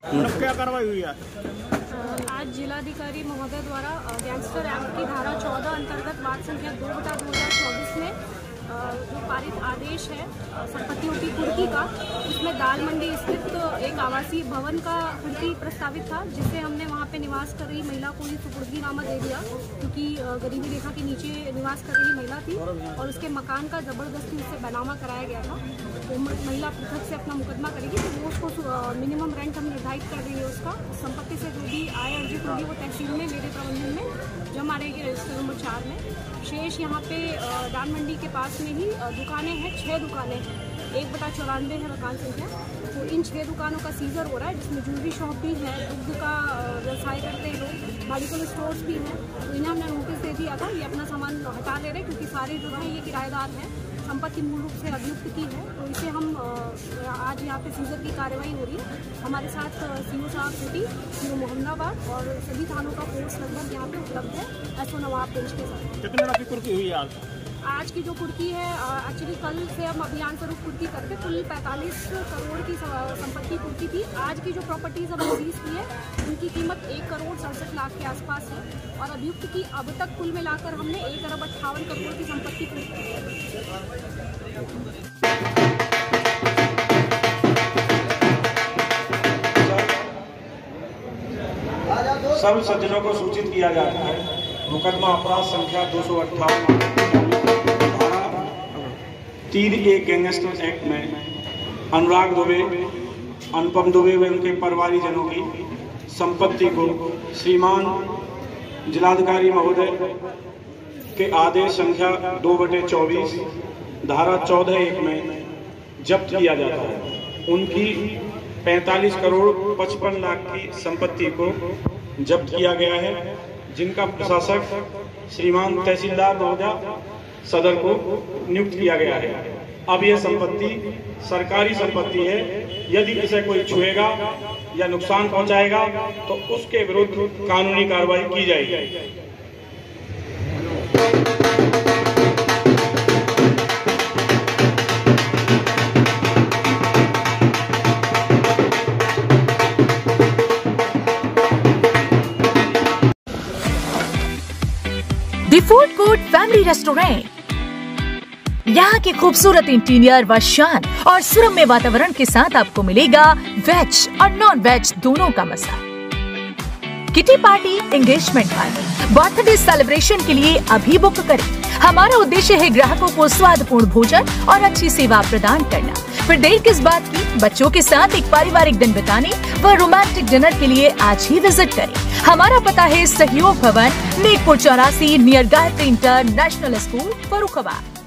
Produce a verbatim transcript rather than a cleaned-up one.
क्या कार्रवाई हुई है? आज जिलाधिकारी महोदय द्वारा गैंगस्टर एक्ट की धारा चौदह अंतर्गत वार्ड संख्या दो बटा दो हजार चौबीस में जो पारित आदेश है संपत्तियों की कुर्की का, उसमें दाल मंडी स्थित एक आवासीय भवन का कुर्की प्रस्तावित था, जिसे हमने वहां पे निवास कर रही महिला को ही सुपुर्दीनामा दे दिया, क्योंकि गरीबी रेखा के नीचे निवास कर रही महिला थी और उसके मकान का जबरदस्ती उससे बनामा कराया गया था। तो महिला पृथक से अपना मुकदमा करेगी, तो वो उसको मिनिमम रेंट हम निर्धारित कर देंगे। उसका संपत्ति से जो भी आय अर्जित होगी वो तहसील में मेरे प्रबंधन में जमा रहेगी, रजिस्टर नंबर चार में। शेष यहाँ पे दाल मंडी के पास में ही दुकानें हैं, छः दुकानें हैं, एक बटा चौरानवे है मकान संख्या। तो इन छः दुकानों का सीजर हो रहा है, जिसमें ज्वेलरी शॉप भी है, दुग्ध का व्यवसाय करते हैं लोग, मेडिकल स्टोर्स भी हैं। तो इन्हें हमने नोटिस दे दिया था, ये अपना सामान हटा ले रहे, क्योंकि सारे जो हैं ये किराएदार हैं, संपत्ति मूल रूप से अभियुक्त की है। तो इसे हम आज यहाँ पे सीजर की कार्रवाई हो रही है। हमारे साथ सीओ साहब सिटी, सीओ मोहम्मदाबाद और सभी थानों का फोर्स लगभग यहाँ पे उपलब्ध है, एसओ नवाबगंज के साथ। कितने बड़ा की कुर्की हुई आज? आज की जो कुर्की है, एक्चुअली कल से हम अभियान स्वरूप कुर्की करके कुल पैंतालीस करोड़ की संपत्ति कुर्की थी। आज की जो प्रॉपर्टीज हमने सीज की है, उनकी कीमत एक करोड़ सड़सठ लाख के आसपास है और अभियुक्त की अब तक कुल मिलाकर हमने एक अरब अट्ठावन करोड़ की संपत्ति कुर्की की है। सब सज्जनों को सूचित किया जाता है, मुकदमा अपराध संख्या दो सौ अट्ठावन तीन एक गैंगस्टर एक्ट में अनुराग दुबे, अनुपम दुबे व उनके परिवारीजनों की संपत्ति को श्रीमान जिलाधिकारी महोदय के आदेश संख्या दो बटे चौबीस धारा चौदह एक में जब्त किया जाता है। उनकी पैंतालीस करोड़ पचपन लाख की संपत्ति को जब्त किया गया है, जिनका प्रशासक श्रीमान तहसीलदार महोदय सदर को नियुक्त किया गया है। अब यह संपत्ति सरकारी संपत्ति है, यदि इसे कोई छुएगा या नुकसान पहुंचाएगा तो उसके विरुद्ध कानूनी कार्रवाई की जाएगी। The food court family restaurant, यहाँ के खूबसूरत इंटीरियर व शान और सुरम्य वातावरण के साथ आपको मिलेगा वेज और नॉन वेज दोनों का मजा। Kitty party, engagement party, birthday celebration के लिए अभी बुक करें। हमारा उद्देश्य है ग्राहकों को स्वादपूर्ण भोजन और अच्छी सेवा प्रदान करना। फिर देर किस बात की, बच्चों के साथ एक पारिवारिक दिन बिताने व रोमांटिक डिनर के लिए आज ही विजिट करें। हमारा पता है सहयोग Bhavan, Nekpur Chaurasi, near Gayatri international school, Farrukhabad.